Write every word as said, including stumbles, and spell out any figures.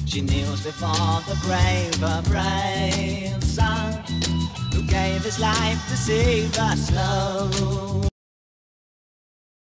She kneels before the grave, a brave son who gave his life to save us. Slow